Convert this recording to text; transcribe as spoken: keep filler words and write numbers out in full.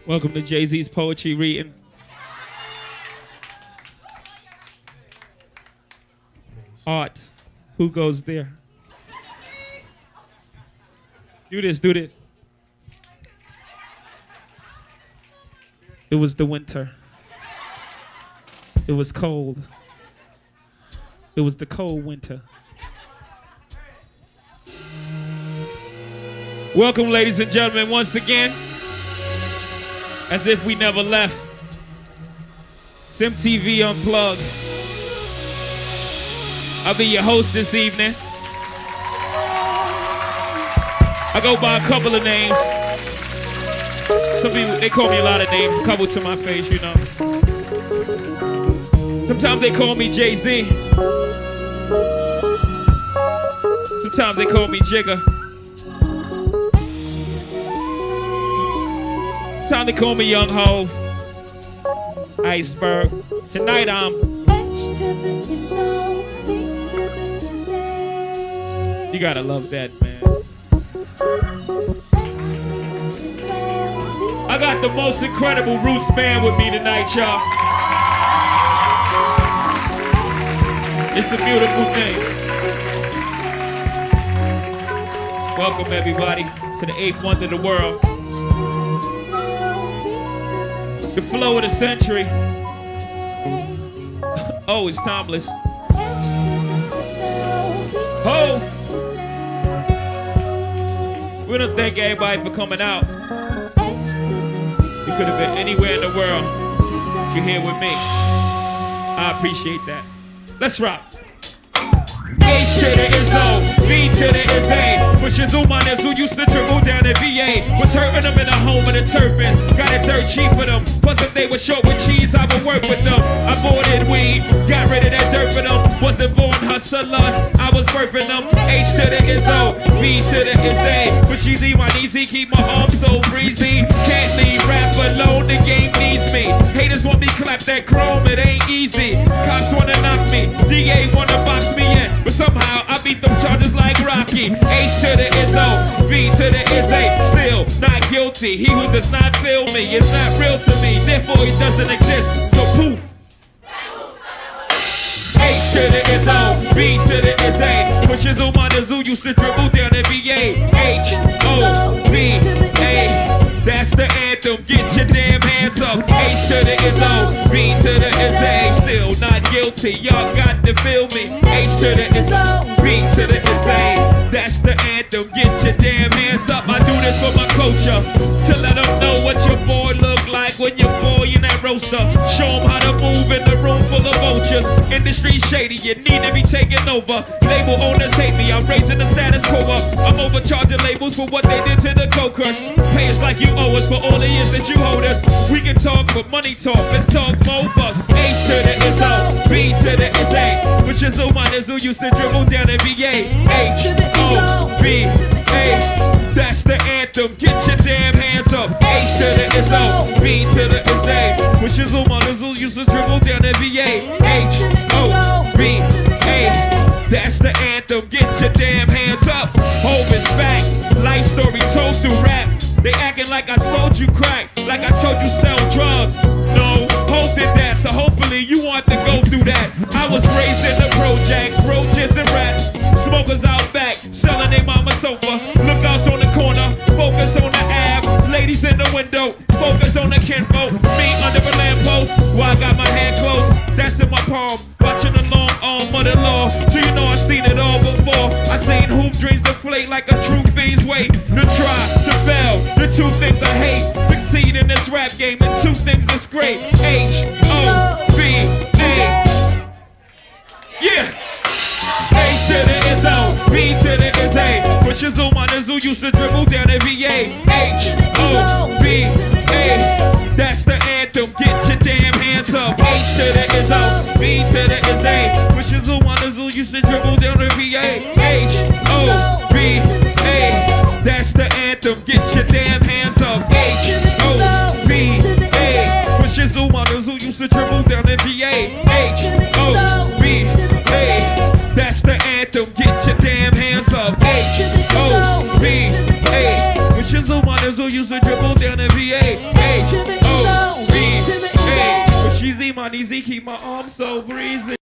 Welcome to Jay-Z's poetry reading. Art, who goes there? Do this, do this. It was the winter. It was cold. It was the cold winter. Welcome, ladies and gentlemen, once again. As if we never left. Sim T V Unplugged. I'll be your host this evening. I go by a couple of names. Some people, they call me a lot of names, a couple to my face, you know. Sometimes they call me Jay-Z. Sometimes they call me Jigga. Sometimes they call me Young Ho. Iceberg. Tonight I'm... You gotta love that, man. I got the most incredible roots band with me tonight, y'all. It's a beautiful thing. Welcome, everybody, to the eighth wonder of the world. The flow of the century. Oh, it's timeless. Oh! We don't thank everybody for coming out. You could have been anywhere in the world. You're here with me. I appreciate that. Let's rock. H to the is O, V to the is A. Which is Umanas who used to dribble down at V A. Was hurting them in the home of the Turpins. Got it dirt cheap for them. Plus if they were short with cheese, I would work with them. I boarded weed, got rid of that dirt for them. Wasn't born hustlers, I was birthing them. H to the is O, V to the is A. But she's easy, my easy, keep my arms so breezy. Can't leave rap alone, the game needs me. Haters want me clap that chrome, it ain't easy. Cops wanna knock me, D A wanna box me in. But somehow I beat them charges like Rocky. H to the is O, V to the is A. Still not guilty. He who does not feel me is not real to me. Therefore he doesn't exist. So poof. H to the is O, V to the is A. Which is Umanas who used to dribble down at V A. H O V A. That's the anthem. Get your damn hands up. H to the is O, V to the is A. Still not guilty. Y'all got to feel me. H to the is O, V to the is A. That's the anthem. Get your damn hands up. I do this for my culture. To let them know what your boy look like when you're boy in that roaster. Show them how to move in the room full of vultures. Industry shady. You need to be taken over. Label owners hate me. I'm raising the status quo up. I'm overcharging labels for what they did to the Go-Kurs. Pay us like you owe us for all the years that you hold us. We can talk, but money talk. Let's talk more bucks. H to the is O, V to the is A. Which is Umanas who used to dribble down at V A. H O V A. That's the anthem. Get your damn hands up. H to the is O, V to the is A. Which is Umanas who used to dribble down at V A. H O V A. That's the anthem. Get your damn hands up. Hope is back. Life story told through rap. They acting like I sold you crack, like I told you sell drugs. No, Hope did that, so hopefully you want to go through that. I was raised in the projects, roaches and rats. Smokers out back, selling their mama sofa. Lookouts on the corner, focus on the ab. Ladies in the window, focus on the kinfolk. Me under a lamppost, while I got my hand closed. That's in my palm, watching the long arm of the law. So you know I seen it all before. I seen hoop dreams deflate like a true fiend's weight. To try, to fail, the two things I hate. Succeed in this rap game, the two things that's great. H O V A. Yeah. H to the is O, V to the is A. Which is Umanas who used to dribble down at V A. H O V A. That's the anthem. Get your damn hands up. H to the is O, V to the is A. Which is Umanas who used to dribble down at V A. H O V A. That's the anthem. Get your damn hands up. H O V A. Which is Umanas who used to dribble down at V A. H O V A. That's the anthem. Get your damn hands up. H O V A. Which is Umanas who used used to dribble down the V A. H O B A. When she's Imani Z, keep my arms so breezy.